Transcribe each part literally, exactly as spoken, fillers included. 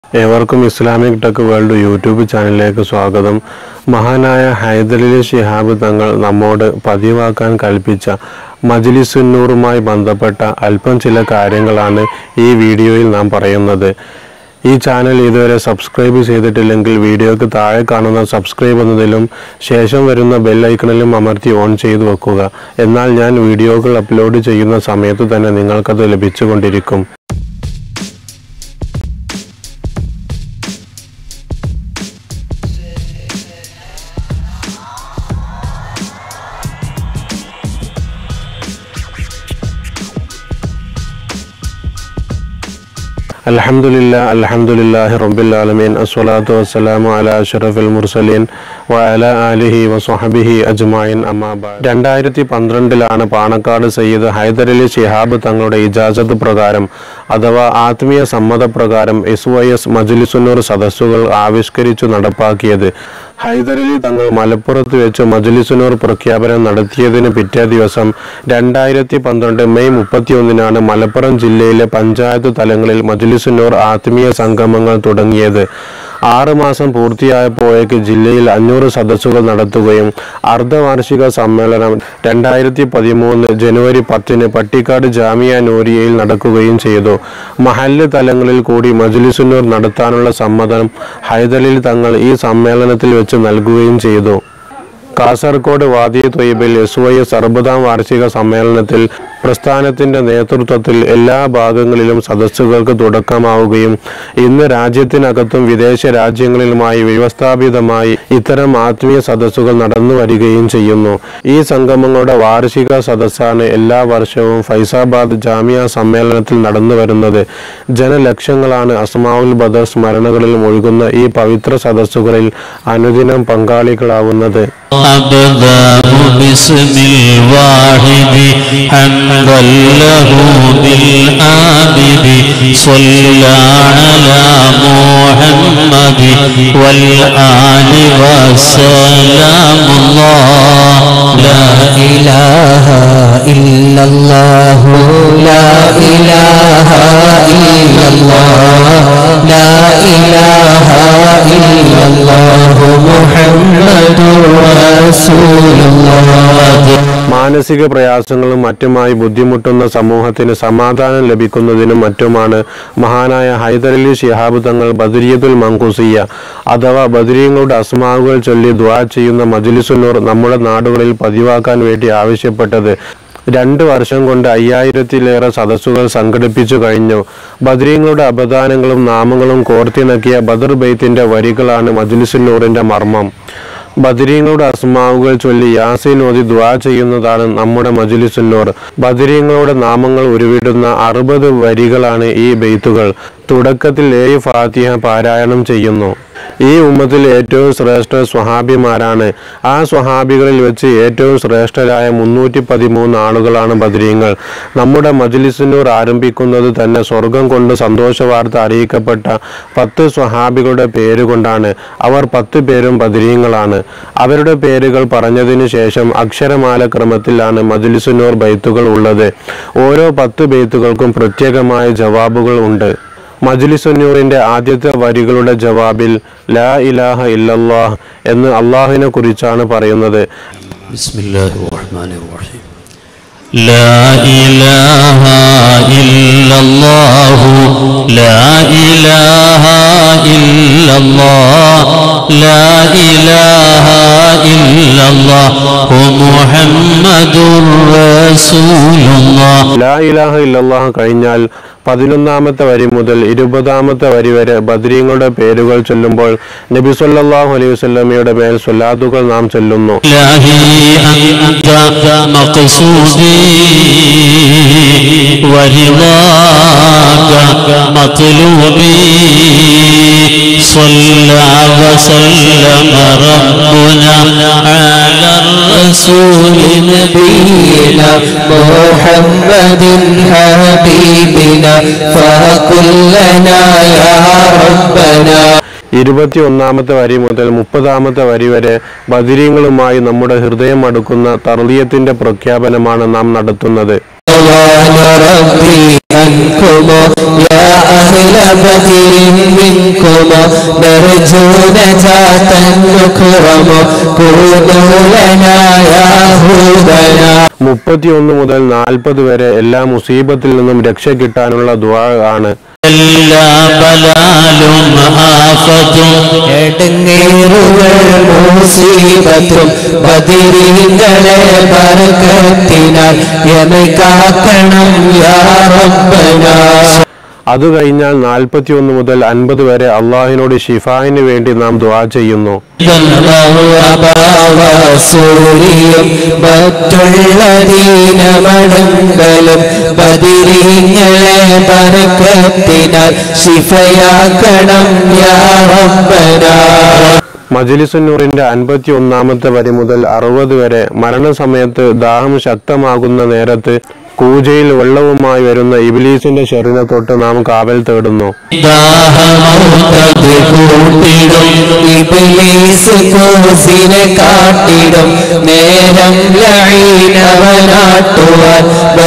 ഏവർക്കും Islamic tech world YouTube ചാനലിലേക്ക് സ്വാഗതം. മഹാനായ ഹൈദരലി ശിഹാബ് തങ്ങൾ നമ്മോട് പതിവാക്കാൻ കൽപ്പിച്ച മജ്‌ലിസുന്നൂറുമായി ബന്ധപ്പെട്ട അല്പം ചില കാര്യങ്ങളാണ് ഈ വീഡിയോയിൽ നാം പറയുന്നത്. ഈ ചാനൽ ഇതുവരെ സബ്സ്ക്രൈബ് ചെയ്തിട്ടില്ലെങ്കിൽ വീഡിയോക്ക് താഴെ കാണുന്ന സബ്സ്ക്രൈബ് എന്നതിലും ശേഷം വരുന്ന ബെൽ ഐക്കണിലും അമർത്തി ഓൺ ചെയ്തു വെക്കുക. എന്നാൽ ഞാൻ വീഡിയോകൾ അപ്ലോഡ് ചെയ്യുന്ന സമയത്ത് തന്നെ നിങ്ങൾക്കത് ലഭിച്ചുകൊണ്ടിരിക്കും. അൽഹംദുലില്ലാഹ് അൽഹംദുലില്ലാഹി റബ്ബിൽ ആലമീൻ അസ്സലാത്തു വസ്സലാമു അലാ അഷ്റഫിൽ മുർസലീൻ വഅലാ ആലിഹി വസ്വഹ്ബിഹി അജ്മഈൻ അമ്മാ ബഅദ്. രണ്ടായിരത്തി പന്ത്രണ്ടിലാണ് പാണക്കാട് സയ്യിദ് ഹൈദരലി ശിഹാബ് തങ്ങളുടെ ഇജാസത്ത് പ്രകാരം അഥവാ ആത്മീയ സമ്മതപ്രകാരം എസ് വൈ എസ് മജ്‌ലിസുന്നൂർ സദസ്സുകൾ ആവിഷ്കരിച്ചു നടപ്പാക്കിയത്. ഹൈദരലി തങ്ങൾ മലപ്പുറത്ത് വെച്ച് മജ്‌ലിസുന്നൂർ പ്രഖ്യാപനം നടത്തിയതിന് പിറ്റേ ദിവസം രണ്ടായിരത്തി പന്ത്രണ്ട് മെയ് മുപ്പത്തിയൊന്നിനാണ് മലപ്പുറം ജില്ലയിലെ പഞ്ചായത്ത് തലങ്ങളിൽ മജ്‌ലിസുന്നൂർ ആത്മീയ സംഗമങ്ങൾ തുടങ്ങിയത്. ആറ് മാസം പൂർത്തിയായപ്പോഴേക്ക് ജില്ലയിൽ അഞ്ഞൂറ് സദസ്സുകൾ നടത്തുകയും അർദ്ധവാർഷിക സമ്മേളനം രണ്ടായിരത്തി പതിമൂന്ന് ജനുവരി പത്തിന് പട്ടിക്കാട് ജാമിയ നൂരിയയിൽ നടക്കുകയും ചെയ്തു. മഹല്ല് തലങ്ങളിൽ കൂടി മജ്‌ലിസുന്നൂർ നടത്താനുള്ള സമ്മതം ഹൈദരലി തങ്ങൾ ഈ സമ്മേളനത്തിൽ വെച്ച് നൽകുകയും ചെയ്തു. കാസർഗോഡ് വാദി ത്വയ്യിബിൽ എസ് വൈ എസ് അറുപതാം വാർഷിക സമ്മേളനത്തിൽ പ്രസ്ഥാനത്തിന്റെ നേതൃത്വത്തിൽ എല്ലാ ഭാഗങ്ങളിലും സദസ്സുകൾക്ക് തുടക്കമാവുകയും ഇന്ന് രാജ്യത്തിനകത്തും വിദേശ രാജ്യങ്ങളിലുമായി വ്യവസ്ഥാപിതമായി ഇത്തരം ആത്മീയ സദസ്സുകൾ നടന്നു വരികയും ചെയ്യുന്നു. ഈ സംഗമങ്ങളുടെ വാർഷിക സദസ്സാണ് എല്ലാ വർഷവും ഫൈസാബാദ് ജാമിയ സമ്മേളനത്തിൽ നടന്നു വരുന്നത്. ജനലക്ഷങ്ങളാണ് അസ്മാഉൽ ബദർ സ്മരണകളിൽ മുഴുകുന്ന ഈ പവിത്ര സദസ്സുകളിൽ അനുദിനം പങ്കാളികളാവുന്നത്. أبدأ باسم الواحد حمدا له بالآبد صلى على محمد والآل وسلام الله لا إله إلا الله لا إله إلا الله لا إله إلا الله محمد മാനസിക പ്രയാസങ്ങളും മറ്റുമായി ബുദ്ധിമുട്ടുന്ന സമൂഹത്തിന് സമാധാനം ലഭിക്കുന്നതിനും മറ്റുമാണ് മഹാനായ ഹൈദരലി ശിഹാബ് തങ്ങൾ ബദരിയത്തുൽ മൻഖൂസിയ്യ അഥവാ ബദരീങ്ങളുടെ അസ്മാഉകൾ ചൊല്ലി ദുആ ചെയ്യുന്ന മജ്‌ലിസുന്നൂർ നമ്മുടെ നാടുകളിൽ പതിവാക്കാൻ വേണ്ടി ആവശ്യപ്പെട്ടത്. രണ്ട് വർഷം കൊണ്ട് അയ്യായിരത്തിലേറെ സദസ്സുകൾ സംഘടിപ്പിച്ചു കഴിഞ്ഞു. ബദരീങ്ങളുടെ അപദാനങ്ങളും നാമങ്ങളും കോർത്തിണക്കിയ ബദർ ബൈത്തിന്റെ വരികളാണ് മജ്‌ലിസുന്നൂറിന്റെ മർമ്മം. ബദരീങ്ങളുടെ അസ്മാഉകൾ ചൊല്ലി യാസീൻ ഓതി ദുആ ചെയ്യുന്നതാണ് നമ്മുടെ മജ്‌ലിസുന്നൂർ. ബദരീങ്ങളുടെ നാമങ്ങൾ ഉരുവിടുന്ന അറുപത് വരികളാണ് ഈ ബൈത്തുകൾ. തുടക്കത്തിൽ ഏഴ് ഫാത്തിഹ പാരായണം ചെയ്യുന്നു. ഈ ഉമ്മത്തിൽ ഏറ്റവും ശ്രേഷ്ഠ സ്വഹാബിമാരാണ്. ആ സ്വഹാബികളിൽ വെച്ച് ഏറ്റവും ശ്രേഷ്ഠരായ മുന്നൂറ്റി പതിമൂന്ന് ആളുകളാണ് ബദരീങ്ങൾ. നമ്മുടെ മജ്‌ലിസുന്നൂർ ആരംഭിക്കുന്നത് തന്നെ സ്വർഗം കൊണ്ട് സന്തോഷ വാർത്ത അറിയിക്കപ്പെട്ട പത്ത് സ്വഹാബികളുടെ പേരുകൊണ്ടാണ്. അവർ പത്ത് പേരും ബദരീങ്ങളാണ്. അവരുടെ പേരുകൾ പറഞ്ഞതിന് ശേഷം അക്ഷരമാല ക്രമത്തിലാണ് മജ്‌ലിസുന്നൂർ ബൈത്തുകൾ ഉള്ളത്. ഓരോ പത്ത് ബൈത്തുകൾക്കും പ്രത്യേകമായ ജവാബുകൾ ഉണ്ട്. മജ്‌ലിസുന്നൂറിന്റെ ആദ്യത്തെ വരികളുടെ ജവാബിൽ ലാ ഇലാഹ ഇല്ലല്ലാഹ് എന്ന് അള്ളാഹുവിനെ കുറിച്ചാണ് പറയുന്നത്. ബിസ്മില്ലാഹിർ റഹ്മാനിർ റഹീം ലാ ഇലാഹ ഇല്ലല്ലാഹു ലാ ഇലാഹ ഇല്ലല്ലാഹ് ലാ ഇലാഹ ഇല്ലല്ലാഹു മുഹമ്മദുർ റസൂലുള്ളാഹ്. ലാ ഇലാഹ ഇല്ലല്ലാഹ് കഴിഞ്ഞാൽ പതിനൊന്നാമത്തെ വരി മുതൽ ഇരുപതാമത്തെ വരി വരെ ബദരീങ്ങളുടെ പേരുകൾ ചൊല്ലുമ്പോൾ നബി സല്ലല്ലാഹു അലൈഹി വസല്ലമയുടെ മേൽ സ്വലാത്തുകൾ നാം ചൊല്ലുന്നു. ഇരുപത്തി ഒന്നാമത്തെ വരി മുതൽ മുപ്പതാമത്തെ വരി വരെ ബദരീങ്ങളുമായി നമ്മുടെ ഹൃദയം അടുക്കുന്ന തർളിയത്തിന്റെ പ്രഖ്യാപനമാണ് നാം നടത്തുന്നത്. منكم يا أهل بدر منكم نرجو نجاة نكرم كونوا لنا يا هدنا. മുപ്പത്തിയൊന്ന് മുതൽ നാൽപ്പത് വരെ എല്ലാ മുസീബത്തിൽ നിന്നും രക്ഷ കിട്ടാനുള്ള ദുആ ആണ്. എല്ലാ ബലാലും ആഫത്തും എടങ്ങേറുകൾ മുസീബത്തും ബദരീങ്ങളെ ബർക്കത്തിനാൽ യമെ കാക്കണം യാ റബ്ബനാ. അത് കഴിഞ്ഞാൽ നാൽപ്പത്തിയൊന്ന് മുതൽ അൻപത് വരെ അള്ളാഹിനോട് ഷിഫായിന് വേണ്ടി നാം ദുആ ചെയ്യുന്നു. മറ്റുള്ള ദീനമടങ്കലും ബദരീങ്ങളെ ബർക്കത്തിനാൽ ശിഫയാക്കണം യാ റബ്ബനാ. മജ്ലിസുന്നൂറിന്റെ അൻപത്തി ഒന്നാമത്തെ വരി മുതൽ അറുപത് വരെ മരണസമയത്ത് ദാഹം ശക്തമാകുന്ന നേരത്ത് കൂജയിൽ വെള്ളവുമായി വരുന്ന ഇബ്ലീസിന്റെ ശരീരത്തെ തൊട്ട് നാം കാവൽ തേടുന്നു. നേരം ലഈനവനാട്ടുവാൻ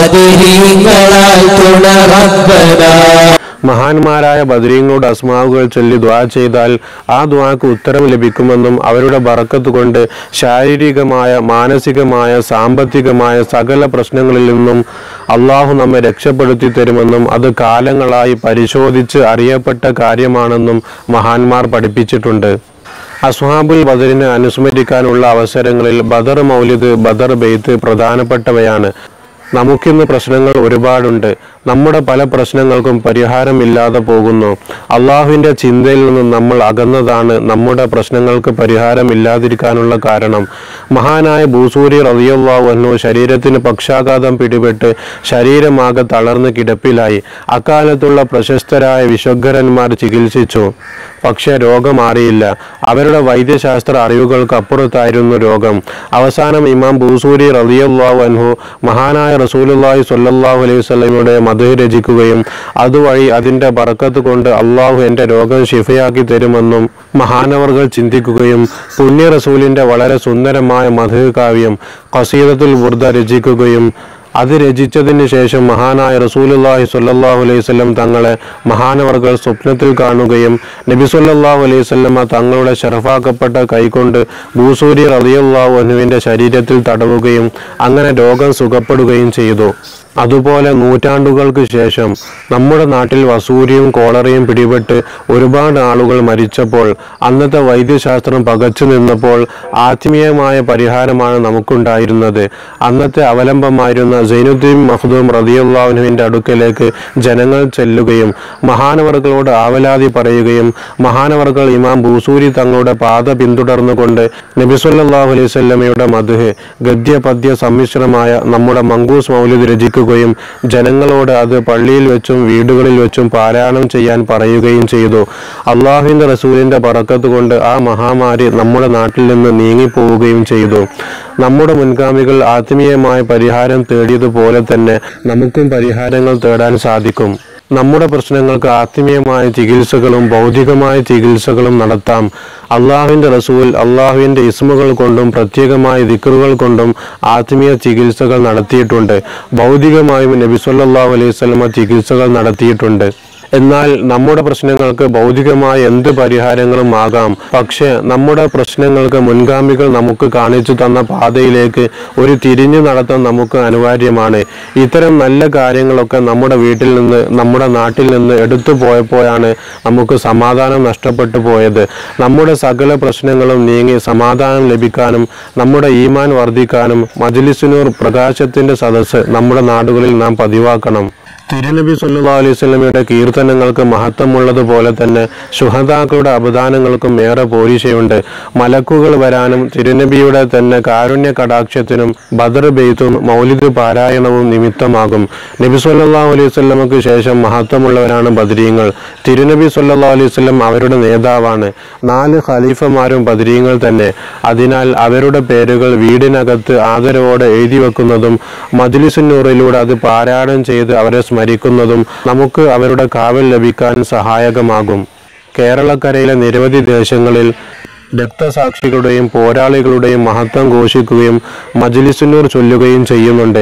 ബദരീങ്ങളാൽ തുണ റബ്ബനാ. മഹാന്മാരായ ബദരീങ്ങളോട് അസ്മാവുകൾ ചൊല്ലി ദുആ ചെയ്താൽ ആ ദുആക്ക് ഉത്തരം ലഭിക്കുമെന്നും അവരുടെ ബറക്കത്ത് കൊണ്ട് ശാരീരികമായ മാനസികമായ സാമ്പത്തികമായ സകല പ്രശ്നങ്ങളിൽ നിന്നും അള്ളാഹു നമ്മെ രക്ഷപ്പെടുത്തി തരുമെന്നും അത് കാലങ്ങളായി പരിശോധിച്ച് അറിയപ്പെട്ട കാര്യമാണെന്നും മഹാന്മാർ പഠിപ്പിച്ചിട്ടുണ്ട്. അസ്ഹാബുൽ ബദറിനെ അനുസ്മരിക്കാനുള്ള അവസരങ്ങളിൽ ബദർ മൗലിദ്, ബദർ ബെയ്ത്ത് പ്രധാനപ്പെട്ടവയാണ്. നമുക്കിന്ന് പ്രശ്നങ്ങൾ ഒരുപാടുണ്ട്. നമ്മുടെ പല പ്രശ്നങ്ങൾക്കും പരിഹാരമില്ലാതെ പോകുന്നു. അള്ളാഹുവിൻ്റെ ചിന്തയിൽ നിന്ന് നമ്മൾ അകന്നതാണ് നമ്മുടെ പ്രശ്നങ്ങൾക്ക് പരിഹാരമില്ലാതിരിക്കാനുള്ള കാരണം. മഹാനായ ബൂസൂരി റളിയല്ലാഹു അൻഹു ശരീരത്തിന് പക്ഷാഘാതം പിടിപെട്ട് ശരീരമാകെ തളർന്ന് കിടപ്പിലായി. അക്കാലത്തുള്ള പ്രശസ്തരായ വിശ്വഗ്രന്മാർ ചികിത്സിച്ചു, പക്ഷേ രോഗം മാറിയില്ല. അവരുടെ വൈദ്യശാസ്ത്ര അറിവുകൾക്ക് അപ്പുറത്തായിരുന്നു രോഗം. അവസാനം ഇമാം ബൂസൂരി റളിയല്ലാഹു അൻഹു മഹാനായ റസൂലുള്ളാഹി സ്വല്ലല്ലാഹു അലൈഹി വസല്ലമയുടെ മദ്ഹ് രചിക്കുകയും അതുവഴി അതിൻ്റെ ബറക്കത്ത് കൊണ്ട് അള്ളാഹു എൻ്റെ രോഗം ശിഫയാക്കി തരുമെന്നും മഹാനവർകൾ ചിന്തിക്കുകയും പുണ്യ റസൂലിൻ്റെ വളരെ സുന്ദരമായ മദ്ഹ് കാവ്യം ഖസീദത്തുൽ ബുർദ രചിക്കുകയും അത് രചിച്ചതിന് ശേഷം മഹാനായ റസൂലുള്ളാഹി സ്വല്ലല്ലാഹു അലൈഹി വസല്ലം തങ്ങളെ മഹാനവർകൾ സ്വപ്നത്തിൽ കാണുകയും നബി സ്വല്ലല്ലാഹു അലൈഹി വസല്ലമ തങ്ങളുടെ ശറഫാക്കപ്പെട്ട കൈകൊണ്ട് ബൂസൂരി റളിയല്ലാഹു അൻഹുവിൻ്റെ ശരീരത്തിൽ തടവുകയും അങ്ങനെ രോഗം സുഖപ്പെടുകയും ചെയ്തു. അതുപോലെ നൂറ്റാണ്ടുകൾക്ക് ശേഷം നമ്മുടെ നാട്ടിൽ വസൂരിയും കോളറയും പിടിപെട്ട് ഒരുപാട് ആളുകൾ മരിച്ചപ്പോൾ അന്നത്തെ വൈദ്യശാസ്ത്രം പകച്ചു നിന്നപ്പോൾ ആത്മീയമായ പരിഹാരമാണ് നമുക്കുണ്ടായിരുന്നത്. അന്നത്തെ അവലംബമായിരുന്ന സൈനുദ്ദീൻ മഖ്ദൂം റളിയല്ലാഹു അൻഹുവിൻ്റെ അടുക്കലേക്ക് ജനങ്ങൾ ചെല്ലുകയും മഹാനവർകളോട് ആവലാതി പറയുകയും മഹാനവർകൾ ഇമാം ബൂസൂരി തങ്ങളുടെ പാത പിന്തുടർന്നുകൊണ്ട് നബി സല്ലല്ലാഹു അലൈഹി വസല്ലമയുടെ മദ്ഹ് ഗദ്യ പദ്യ സമ്മിശ്രമായ നമ്മുടെ മങ്കൂസ് മൗലിദ് രചിക്കുകയും ജനങ്ങളോട് അത് പള്ളിയിൽ വെച്ചും വീടുകളിൽ വെച്ചും പാരായണം ചെയ്യാൻ പറയുകയും ചെയ്തു. അള്ളാഹുവിൻ്റെ റസൂലിൻ്റെ ബറക്കത്ത് കൊണ്ട് ആ മഹാമാരി നമ്മുടെ നാട്ടിൽ നിന്ന് നീങ്ങിപ്പോവുകയും ചെയ്തു. നമ്മുടെ മുൻഗാമികൾ ആത്മീയമായ പരിഹാരം തേടിയതുപോലെ തന്നെ നമുക്കും പരിഹാരങ്ങൾ തേടാൻ സാധിക്കും. നമ്മുടെ പ്രശ്നങ്ങൾക്ക് ആത്മീയമായ ചികിത്സകളും ഭൗതികമായ ചികിത്സകളും നടത്താം. അള്ളാഹുവിൻ്റെ റസൂൽ അള്ളാഹുവിൻ്റെ ഇസ്മുകൾ കൊണ്ടും പ്രത്യേകമായ ദിക്റുകൾ കൊണ്ടും ആത്മീയ ചികിത്സകൾ നടത്തിയിട്ടുണ്ട്. ഭൗതികമായും നബി സല്ലല്ലാഹു അലൈഹി വസല്ലമ ചികിത്സകൾ നടത്തിയിട്ടുണ്ട്. എന്നാൽ നമ്മുടെ പ്രശ്നങ്ങൾക്ക് ഭൗതികമായ എന്ത് പരിഹാരങ്ങളും ആകാം. പക്ഷേ നമ്മുടെ പ്രശ്നങ്ങൾക്ക് മുൻഗാമികൾ നമുക്ക് കാണിച്ചു തന്ന പാതയിലേക്ക് ഒരു തിരിഞ്ഞു നടത്താൻ നമുക്ക് അനിവാര്യമാണ്. ഇത്തരം നല്ല കാര്യങ്ങളൊക്കെ നമ്മുടെ വീട്ടിൽ നിന്ന് നമ്മുടെ നാട്ടിൽ നിന്ന് എടുത്തു പോയപ്പോഴാണ് നമുക്ക് സമാധാനം നഷ്ടപ്പെട്ടു പോയത്. നമ്മുടെ സകല പ്രശ്നങ്ങളും നീങ്ങി സമാധാനം ലഭിക്കാനും നമ്മുടെ ഈമാൻ വർദ്ധിക്കാനും മജ്ലിസുന്നൂർ പ്രകാശത്തിൻ്റെ സദസ്സ് നമ്മുടെ നാടുകളിൽ നാം പതിവാക്കണം. തിരുനബി സല്ലല്ലാഹു അലൈഹി വസല്ലമയുടെ കീർത്തനങ്ങൾക്ക് മഹത്വമുള്ളതുപോലെ തന്നെ ശുഹദാക്കളുടെ അപദാനങ്ങൾക്കും ഏറെ പോരിശയുണ്ട്. മലക്കുകൾ വരാനും തിരുനബിയുടെ തന്നെ കാരുണ്യ കടാക്ഷത്തിനും ബദർ ബെയ്ത്തും മൗലിദ് പാരായണവും നിമിത്തമാകും. നബി സല്ലല്ലാഹു അലൈഹി വസല്ലമക്ക് ശേഷം മഹത്വമുള്ളവരാണ് ബദരീങ്ങൾ. തിരുനബി സല്ലല്ലാഹു അലൈഹി വസല്ലം അവരുടെ നേതാവാണ്. നാല് ഖലീഫമാരും ബദരീങ്ങൾ തന്നെ. അതിനാൽ അവരുടെ പേരുകൾ വീടിനകത്ത് ആദരവോടെ എഴുതി വെക്കുന്നതും മജ്ലിസുന്നൂറിലൂടെ അത് പാരായണം ചെയ്ത് അവരെ സ്മരിക്കുന്നതും നമുക്ക് അവരുടെ കാവൽ ലഭിക്കാൻ സഹായകമാകും. കേരളക്കരയിലെ നിരവധി ദേശങ്ങളിൽ രക്തസാക്ഷികളുടെയും പോരാളികളുടെയും മഹത്വം ഘോഷിക്കുകയും മജ്ലിസുന്നൂർ ചൊല്ലുകയും ചെയ്യുന്നുണ്ട്.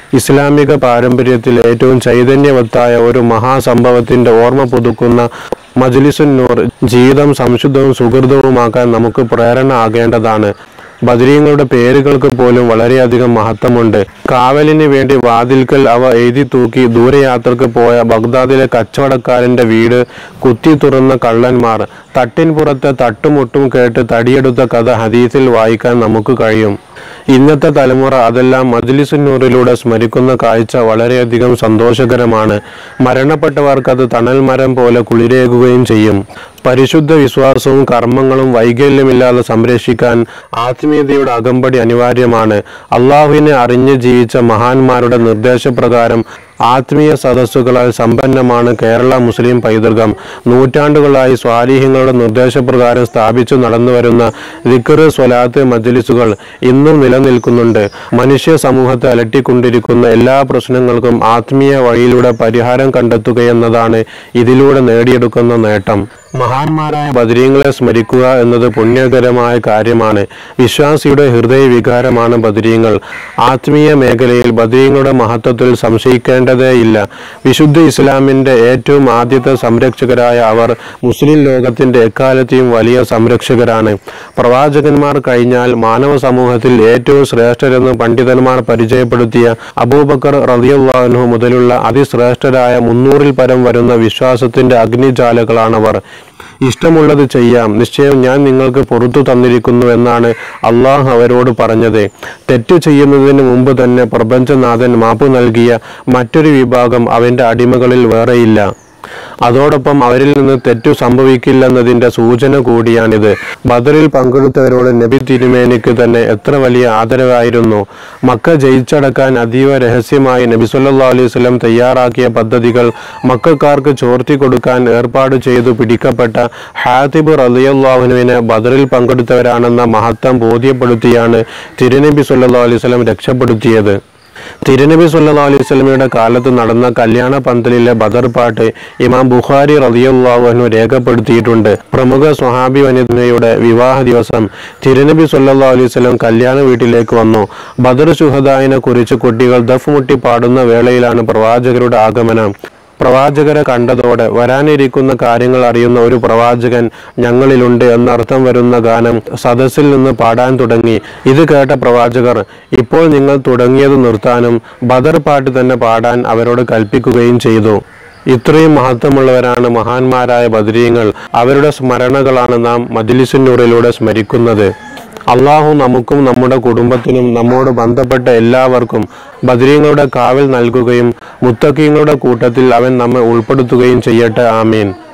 ഇസ്ലാമിക പാരമ്പര്യത്തിൽ ഏറ്റവും ചൈതന്യവത്തായ ഒരു മഹാസംഭവത്തിന്റെ ഓർമ്മ പുതുക്കുന്ന മജ്ലിസുൻ നൂർ ജീവിതം സംശുദ്ധവും സുഹൃതവുമാക്കാൻ നമുക്ക് പ്രേരണ ആകേണ്ടതാണ്. ബദരീങ്ങളുടെ പേരുകൾക്ക് പോലും വളരെയധികം മഹത്വമുണ്ട്. കാവലിന് വേണ്ടി വാതിൽക്കൽ അവ എഴുതി തൂക്കി ദൂരയാത്രക്ക് പോയ ബഗ്ദാദിലെ കച്ചവടക്കാരന്റെ വീട് കുത്തി തുറന്ന കള്ളന്മാർ, തട്ടിൻപുറത്തെ തട്ടുമുട്ടും കേട്ട് തടിയെടുത്ത കഥ ഹദീസിൽ വായിക്കാൻ നമുക്ക് കഴിയും. ഇന്നത്തെ തലമുറ അതെല്ലാം മജ്ലിസുൻ നൂറിലൂടെ സ്മരിക്കുന്ന കാഴ്ച വളരെയധികം സന്തോഷകരമാണ്. മരണപ്പെട്ടവർക്കത് തണൽ മരം പോലെ കുളിരേകുകയും ചെയ്യും. പരിശുദ്ധ വിശ്വാസവും കർമ്മങ്ങളും വൈകല്യമില്ലാതെ സംരക്ഷിക്കാൻ ആത്മീയതയുടെ അകമ്പടി അനിവാര്യമാണ്. അള്ളാഹുവിനെ അറിഞ്ഞ് ജീവിച്ച മഹാന്മാരുടെ നിർദ്ദേശപ്രകാരം ആത്മീയ സദസ്സുകളാൽ സമ്പന്നമാണ് കേരള മുസ്ലിം പൈതൃകം. നൂറ്റാണ്ടുകളായി സ്വാലിഹ്യങ്ങളുടെ നിർദ്ദേശപ്രകാരം സ്ഥാപിച്ചു നടന്നുവരുന്ന ദിക്ർ, സ്വലാത്ത് മജ്ലിസുകൾ ഇന്നും നിലനിൽക്കുന്നുണ്ട്. മനുഷ്യ സമൂഹത്തെ അലട്ടിക്കൊണ്ടിരിക്കുന്ന എല്ലാ പ്രശ്നങ്ങൾക്കും ആത്മീയ വഴിയിലൂടെ പരിഹാരം കണ്ടെത്തുകയെന്നതാണ് ഇതിലൂടെ നേടിയെടുക്കുന്ന നേട്ടം. മഹാന്മാരായ ബദരീങ്ങളെ സ്മരിക്കുക എന്നത് പുണ്യകരമായ കാര്യമാണ്. വിശ്വാസിയുടെ ഹൃദയ വികാരമാണ് ബദരീങ്ങൾ. ആത്മീയ മേഖലയിൽ ബദരീങ്ങളുടെ മഹത്വത്തിൽ സംശയിക്കേണ്ടതേയില്ല. വിശുദ്ധ ഇസ്ലാമിന്റെ ഏറ്റവും ആദ്യത്തെ സംരക്ഷകരായ അവർ മുസ്ലിം ലോകത്തിന്റെ എക്കാലത്തെയും വലിയ സംരക്ഷകരാണ്. പ്രവാചകന്മാർ കഴിഞ്ഞാൽ മാനവ സമൂഹത്തിൽ ഏറ്റവും ശ്രേഷ്ഠരെന്ന് പണ്ഡിതന്മാർ പരിചയപ്പെടുത്തിയ അബൂബക്കർ റളിയല്ലാഹു അൻഹു മുതലുള്ള അതിശ്രേഷ്ഠരായ മുന്നൂറിൽ പരം വരുന്ന വിശ്വാസത്തിന്റെ അഗ്നിജാലകളാണവർ. ഇഷ്ടമുള്ളത് ചെയ്യാം, നിശ്ചയം ഞാൻ നിങ്ങൾക്ക് പുറത്തു തന്നിരിക്കുന്നു എന്നാണ് അള്ളാഹ് അവരോട് പറഞ്ഞത്. തെറ്റ് ചെയ്യുന്നതിന് മുമ്പ് തന്നെ പ്രപഞ്ചനാഥൻ മാപ്പ് നൽകിയ മറ്റൊരു വിഭാഗം അവന്റെ അടിമകളിൽ വേറെയില്ല. അതോടൊപ്പം അവരിൽ നിന്ന് തെറ്റു സംഭവിക്കില്ലെന്നതിന്റെ സൂചന കൂടിയാണിത്. ബദറിൽ പങ്കെടുത്തവരോട് നബി തിരുമേനിക്ക് തന്നെ എത്ര വലിയ ആദരവായിരുന്നു. മക്ക ജയിച്ചടക്കാൻ അതീവ രഹസ്യമായി നബി സല്ലല്ലാഹു അലൈഹി വസല്ലം തയ്യാറാക്കിയ പദ്ധതികൾ മക്കക്കാർക്ക് ചോർത്തി കൊടുക്കാൻ ഏർപ്പാട് ചെയ്തു പിടിക്കപ്പെട്ട ഹാതിബ് റളിയല്ലാഹു അൻഹുവിനെ ബദറിൽ പങ്കെടുത്തവരാണെന്ന മഹത്വം ബോധ്യപ്പെടുത്തിയാണ് തിരുനബി സല്ലല്ലാഹു അലൈഹി വസല്ലം രക്ഷപ്പെടുത്തിയത്. തിരുനബി സല്ലല്ലാഹു അലൈഹി വസല്ലമയുടെ കാലത്ത് നടന്ന കല്യാണ പന്തലിലെ ബദർ പാട്ട് ഇമാം ബുഖാരി റളിയല്ലാഹു അൻഹു രേഖപ്പെടുത്തിയിട്ടുണ്ട്. പ്രമുഖ സ്വഹാബി വനിതയുടെ വിവാഹ ദിവസം തിരുനബി സല്ലല്ലാഹു അലൈഹി വസല്ലം കല്യാണ വീട്ടിലേക്ക് വന്നു. ബദർ ശുഹദായിനെ കുറിച്ച് കുട്ടികൾ ദഫ് മുട്ടി പാടുന്ന വേളയിലാണ് പ്രവാചകരുടെ ആഗമനം. പ്രവാചകരെ കണ്ടതോടെ വരാനിരിക്കുന്ന കാര്യങ്ങൾ അറിയുന്ന ഒരു പ്രവാചകൻ ഞങ്ങളിലുണ്ട് എന്നർത്ഥം വരുന്ന ഗാനം സദസ്സിൽ നിന്ന് പാടാൻ തുടങ്ങി. ഇത് കേട്ട പ്രവാചകർ ഇപ്പോൾ നിങ്ങൾ തുടങ്ങിയത് നിർത്താനും ബദർ പാട്ട് തന്നെ പാടാൻ അവരോട് കൽപ്പിക്കുകയും ചെയ്തു. ഇത്രയും മഹത്വമുള്ളവരാണ് മഹാന്മാരായ ബദരീങ്ങൾ. അവരുടെ സ്മരണകളാണ് നാം മജ്ലിസുൻ നൂറിലൂടെ സ്മരിക്കുന്നത്. അള്ളാഹു നമുക്കും നമ്മുടെ കുടുംബത്തിനും നമ്മോട് ബന്ധപ്പെട്ട എല്ലാവർക്കും ബദരീങ്ങളുടെ കാവൽ നൽകുകയും മുത്തഖീങ്ങളുടെ കൂട്ടത്തിൽ അവൻ നമ്മെ ഉൾപ്പെടുത്തുകയും ചെയ്യട്ടെ. ആമീൻ.